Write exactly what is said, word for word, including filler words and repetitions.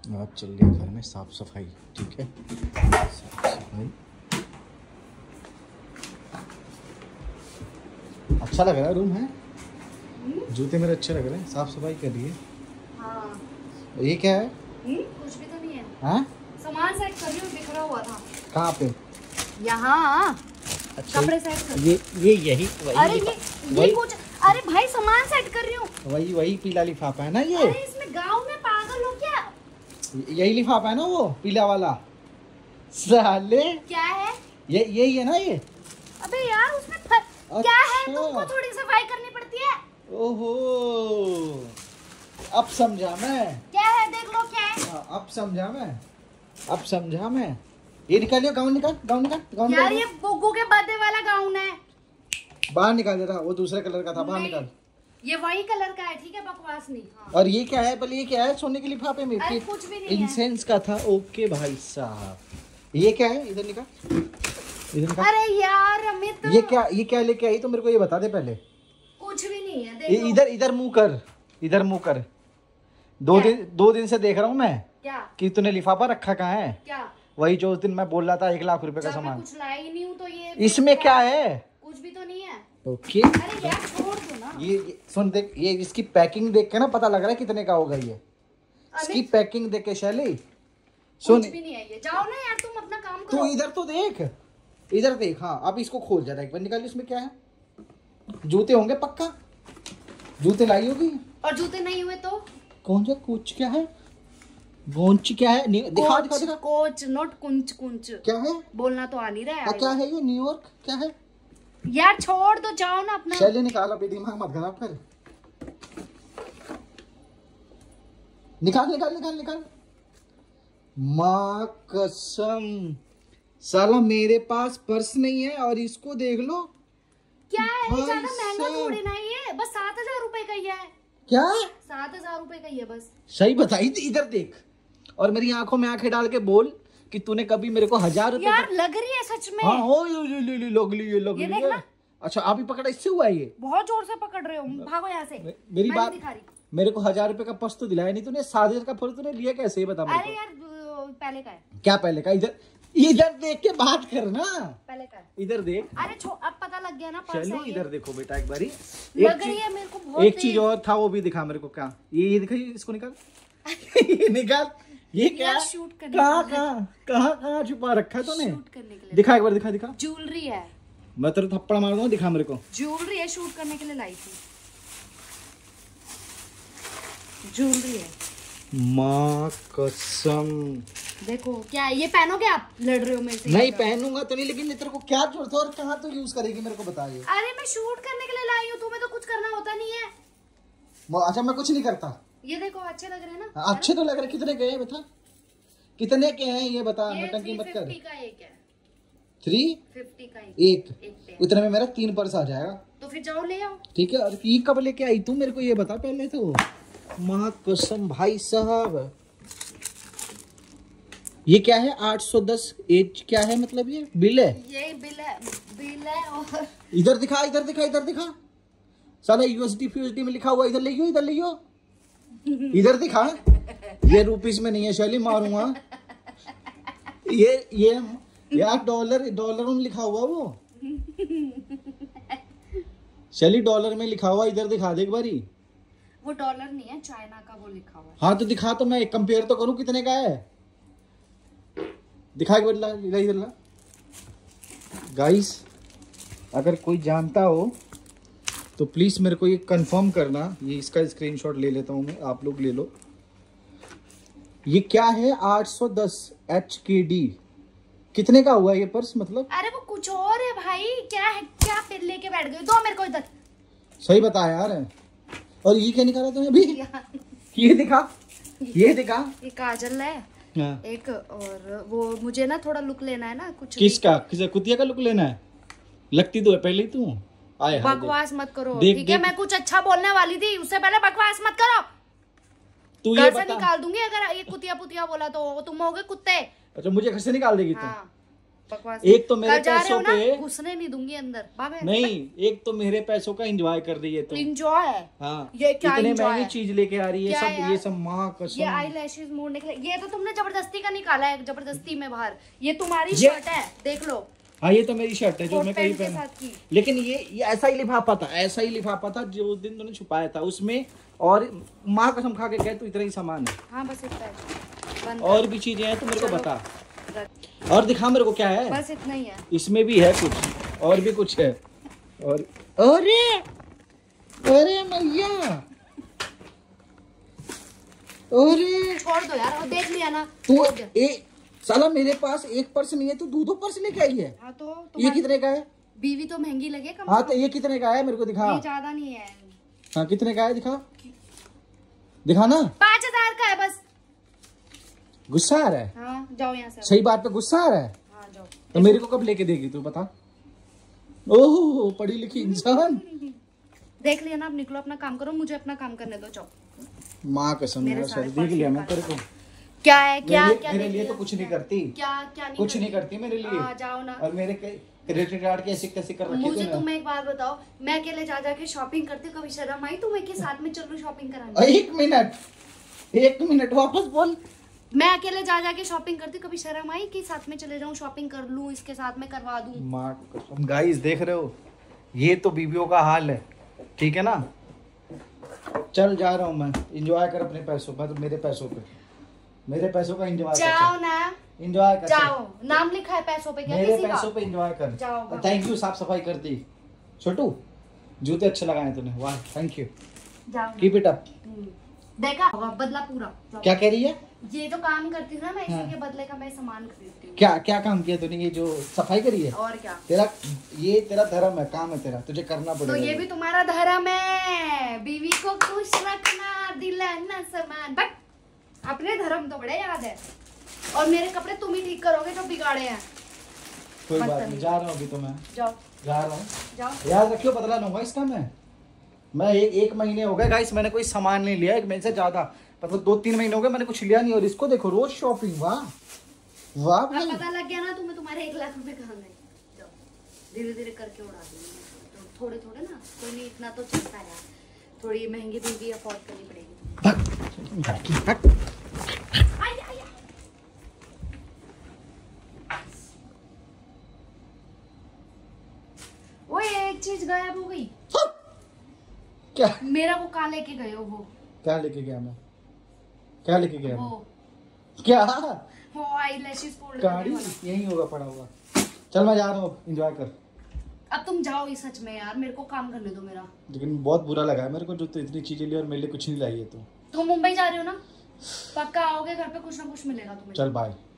आज चल रही है घर में साफ सफाई। ठीक है, साफ सफाई अच्छा लग रहा है। रूम है, जूते मेरे अच्छे लग रहे हैं। साफ सफाई कर रही है। हाँ। ये क्या है? कुछ भी तो नहीं है। हाँ? सामान सेट कर रही हूँ, बिखरा हुआ था। कहाँ पे? यहाँ। अच्छा, कपड़े सेट कर। ये ये यही वही अरे ये ये कुछ, अरे भाई सामान सेट कर रही हूँ। वही वही पीला लिफाफा है ना ये? अरे इसमें गाँव में पागल हो क्या? यही लिफाफा है ना वो पीला वाला? साले क्या है ये? यही है ना ये? अबे यार उसमें फर... अच्छा। क्या है, तुमको थोड़ी सफाई करनी पड़ती है। ओहो, अब समझा मैं। क्या है देख लो क्या है। हाँ, अब समझा मैं, अब समझा मैं। ये निकालियो, गाउन निकाल, गाउन निकाल, गाउन यार निकाल। ये बुग्गू के बर्थडे वाला गाउन है। बाहर निकाल दे रहा, वो दूसरे कलर का था, बाहर निकाल। ये वही कलर का है, ठीक है, बकवास नहीं। हाँ। और ये क्या है? पहले ये क्या है? सोने के लिफाफे में अरे कुछ भी नहीं है। इंसेंस का था। ओके भाई साहब, ये क्या है? इधर निकाल, इधर निकाल। अरे यार अमित, ये क्या, ये क्या लेके आई? तो मेरे को ये बता दे पहले। कुछ भी नहीं है, देखो। इधर इधर मुंह कर, इधर मुंह कर। दो दिन दो दिन से देख रहा हूँ मैं क्या कि तूने लिफाफा रखा कहाँ है? क्या? वही जो उस दिन मैं बोल रहा था एक लाख रुपए का जब मैं सामान। कुछ लाई ही नहीं हूँ तो ये इसमें क्या है? कुछ भी तो नहीं है। ओके, अरे यार छोड़ दो ना। ये, ये सुन देख, ये इसकी पैकिंग देख के ना पता लग रहा है कितने का होगा ये। इसकी पैकिंग देख के शैली सुन, कुछ भी नहीं है ये। जाओ ना यार, तुम अपना काम करो। तू इधर तो देख, इधर देख। हाँ, अब इसको खोल जरा एक बार, निकाल। इसमें क्या है? जूते होंगे पक्का, जूते लाई होगी। और जूते नहीं हुए तो? कौन सा कुछ क्या है? गोंच क्या है? न्यू- दिखा दिखा दिखा। कोच नोट कुंच कुंच क्या है? बोलना तो आ नहीं रहा आ, है। क्या है ये? न्यूयॉर्क क्या है? यार छोड़ दो, जाओ ना अपना। शैली निकाल, अपनी दिमाग मत खराब कर। निकाल निकाल निकाल निकाल। माँ कसम, साला मेरे पास पर्स नहीं है और इसको देख लो। क्या है, भाई ज्यादा महंगा साहब। थोड़ी ना ये, बस सात हजार रूपए का ही है। क्या? सात हजार रूपए का ही है बस। सही बताई थी। इधर देख और मेरी आंखों में आंखें डाल के बोल कि तूने कभी मेरे को हजार रुपए यार का... लग रही है सच में। हाँ हो, ये ये ये लग ली, ये लग ये ली देखना। है। अच्छा, आप ही पकड़ा? इससे हुआ है ये? बहुत जोर से पकड़ रहे हो, भागो यहाँ से। मे- मेरी मैं बात, नहीं दिखा रही। मेरे को हजार रुपए का पर्स तो दिलाया नहीं तूने। सात हजार का पर्स तूने लिया कैसे? ये बता मेरे अरे को। यार अ, पहले का है। क्या पहले का? इधर इधर देख के बात करना। पहले का है। इधर देख। अरे छो अब पता लग गया ना पर्स चलो है ये। इधर देखो बेटा एक बारी। लग रही है मेरे को बहुत एक चीज तेज। और था, वो भी दिखा मेरे को। क्या ये? ये दिखाई, इसको निकाल। ये निकाल। ये क्या? यार शूट करने कहाँ के लिए। कहाँ कहाँ कहाँ छुपा रखा है तूने? शूट करने के लिए। दिखा एक बार, दिखा दिखा। ज्वेलरी है। मैं तेरे थप्पड़ मार दूंगा, दिखा मेरे को। ज्वेलरी है, शूट करने के लिए लाई थी। ज्वेलरी है। माँ कसम, देखो क्या है, ये पहनोगे आप? लड़ रहे हो मेरे से? नहीं पहनूंगा तो नहीं, लेकिन तेरे को क्या जरूरत है और कहाँ तो यूज करेगी मेरे को बता। ये अरे मैं शूट करने के लिए लाई हूँ, तुम्हें तो कुछ करना होता नहीं है। वो- अच्छा, मैं कुछ नहीं करता। ये देखो अच्छे लग रहे हैं ना? हाँ, अच्छे तो लग रहे। कितने के हैं बता, कितने के हैं ये बता। ये नटंकी मत कर। थ्री फिफ्टी का एक है। थ्री फिफ्टी का एक। एक एक पे है। उतने में मेरा तीन पर्स आ जाएगा। तो फिर जाओ ले आओ। ठीक है। और ये कब लेके आई तू? मेरे को ये बता पहले तो। माँ कसम भाई साहब, ये क्या है? आठ सौ दस एज क्या है? मतलब ये बिल है? ये बिल है, बिल है। और इधर दिखा, इधर दिखा, इधर दिखा। साला यूएसडी फ्यूएसडी में लिखा हुआ। इधर लियो, इधर लियो, इधर दिखा। ये रुपीस में नहीं है शैली, मारूंगा। ये ये यार डॉलर, डॉलर में लिखा हुआ वो। शैली डॉलर में लिखा हुआ, इधर दिखा दे एक बारी। वो डॉलर नहीं है, चाइना का वो लिखा हुआ है। हाँ तो दिखा, तो मैं कंपेयर तो करूं कितने का है। दिखा एक बार, ला, इधर इधर ला। गाइस, अगर कोई जानता हो तो प्लीज मेरे को ये कंफर्म करना। ये इसका स्क्रीनशॉट ले लेता हूं मैं, आप लोग ले लो। ये क्या है? आठ सौ दस एच के डी। कितने का हुआ ये पर्स मतलब? अरे वो कुछ और है भाई। क्या है, क्या फिर लेके बैठ गए? दो मेरे को इधर। सही बता यार। और ये क्या निकाला तूने अभी? ये दिखा, ये दिखा। ये काजल है। हाँ। एक, और वो मुझे ना थोड़ा लुक लेना है ना कुछ। किसका? किस कुतिया का लुक लेना है? लगती तो है पहले ही तू। आए हाय, बकवास मत करो, देख, ठीक है? देख। मैं कुछ अच्छा बोलने वाली थी, उससे पहले बकवास मत करो। तू ये घर से बता। निकाल दूंगी अगर ये कुतिया पुतिया बोला तो। तुम होगे कुत्ते। अच्छा, मुझे घर से निकाल देगी तू? हाँ। बकवास। एक तो मेरे कल जा रहे पैसों हो ना, पे घुसने नहीं दूंगी अंदर। भागे। नहीं, एक तो मेरे पैसों का एंजॉय कर रही है तो इंजॉय है। हाँ, ये क्या इतने enjoy महंगी है? चीज लेके आ रही है क्या सब यार? ये सब माँ ये कसम। आई लैशेज मोड़ने के लिए, ये तो तुमने जबरदस्ती का निकाला है, जबरदस्ती में बाहर। ये तुम्हारी ये- शर्ट है, देख लो। हाँ, ये तो मेरी शर्ट है जो कोट मैं कहीं पैंट के पहना, साथ की। लेकिन ये ये ऐसा ही लिफाफा था, ऐसा ही लिफाफा था जो उस दिन तूने छुपाया था उसमें, और माँ कसम खा के कह तू इतना ही सामान है। हाँ बस इतना है। बंद और भी चीजें हैं तो मेरे को चलो। बता, कर। और दिखा मेरे को क्या है। बस इतना ही है। इसमें भी है कुछ, और भी कुछ है। और अरे अरे मैया, अरे छोड़ दो यार, और देख लिया ना। तू छोड़ दो। ए साला मेरे पास एक पर्स नहीं है, तू दो दो पर्स लेके आई है। हाँ तो ये तुम्हारी कितने का है? बीवी तो महंगी लगे कम हाँ से तो ये कितने का है मेरे को दिखा। कम। ये ज्यादा नहीं है। हाँ कितने का है दिखा, दिखा ना। पाँच हजार का है बस। गुस्सा आ रहा है? हाँ जाओ यहाँ से। सही बात पे गुस्सा आ रहा है? हाँ जाओ। तो मेरे को कब लेके देगी तू बता। ओह पढ़ी लिखी इंसान। देख लिया ना, अब निकलो, अपना काम करो, मुझे अपना काम करने दो। जाओ। माँ कसम मेरे यार, सारे सर देख लिया मैं पर्स तेरे को। क्या है क्या मेरे, क्या मेरे देख लिए लिया? तो कुछ नहीं करती, क्या क्या नहीं कुछ नहीं करती मेरे लिए। हाँ, जाओ ना। और मेरे क्रेडिट कार्ड की ऐसी कैसी कर रखी मुझे तूने। तुम एक बात बताओ, मैं अकेले जा जाके शॉपिंग करती हूँ, कभी शर्म आई तुम्हें कि साथ में चलो शॉपिंग कराने? एक मिनट, एक मिनट वापस बोल। मैं अकेले जा जाके शॉपिंग करती हूँ, कभी शर्म आई कि साथ में चले जाऊँ, शॉपिंग कर लूँ, इसके साथ में करवा दूँ? माँ कसम गाइस देख रहे हो, ये तो बीवियों का हाल है, ठीक है ना। चल जा रहा हूँ मैं, एंजॉय कर अपने पैसों पर, मेरे पैसों पे, मेरे पैसों का एंजॉय जाओ कर, ना, एंजॉय कर, जाओ। नाम लिखा है पैसों पे क्या मेरे किसी का? पैसों पे एंजॉय कर। जाओ। थैंक यू, साफ सफाई कर दी। छोटू जूते अच्छे लगाए तूने, वाह थैंक यू, जाओ। Keep it up. हम्म, देखा होगा बदला पूरा। जाओ। क्या कह रही है? ये जो काम करती हूँ ना मैं, इसी हाँ। के बदले का मैं सामान खरीदती हूँ। क्या क्या काम किया तूने? ये जो सफाई करी है, और क्या? तेरा ये तेरा धर्म है, काम है तेरा, तुझे करना तो पड़ेगा। ये भी तुम्हारा धर्म है, बीवी को खुश रखना, दिलाना सामान। बट अपने धर्म तो बड़े याद है, और मेरे कपड़े तुम ही ठीक करोगे जो बिगाड़े हैं। कोई बात बदतमीज। नहीं, जा रहा हूँ अभी तो मैं, जाओ जा रहा हूँ। जाओ। याद रखियो बदला लूंगा इसका मैं मैं एक, एक महीने हो गए गाइस, मैंने कोई सामान नहीं लिया, एक महीने से ज्यादा, मतलब दो तीन महीने हो गए मैंने कुछ लिया नहीं। और इसको देखो रोज शॉपिंग, वाह वाह अब भाई। पता लग गया ना तुम्हें तुम्हारे एक लाख रुपए कहाँ गए। जाओ, धीरे धीरे करके उड़ा दूंगी, तो थोड़े थोड़े ना, कोई नहीं, इतना तो चलता है यार। थोड़ी महंगी बीवी अफोर्ड करनी पड़ेगी। भाग, भाग, भाग। आई, आई, आई। ओए एक चीज गायब हो गई। क्या मेरा वो कहाँ लेके गए हो? वो क्या लेके गया मैं, क्या लेके गया मैं? वो क्या वो आई लैशेस फोल्ड गाड़ी करने वाला। यही होगा पड़ा हुआ। चल मैं जा रहा हूँ, एंजॉय कर। अब तुम जाओ ही सच में यार, मेरे को काम करने दो मेरा। लेकिन बहुत बुरा लगा है मेरे को जो तू इतनी चीजें ली और मेरे लिए कुछ नहीं लाई है तू। तुम मुंबई जा रहे हो ना, पक्का आओगे घर पे, कुछ ना कुछ मिलेगा तुम्हें। चल बाय।